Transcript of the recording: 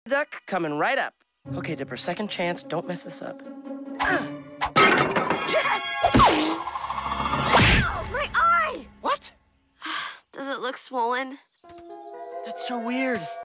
Duck coming right up. Okay, Dipper, second chance. Don't mess this up. Yes! My eye! What? Does it look swollen? That's so weird.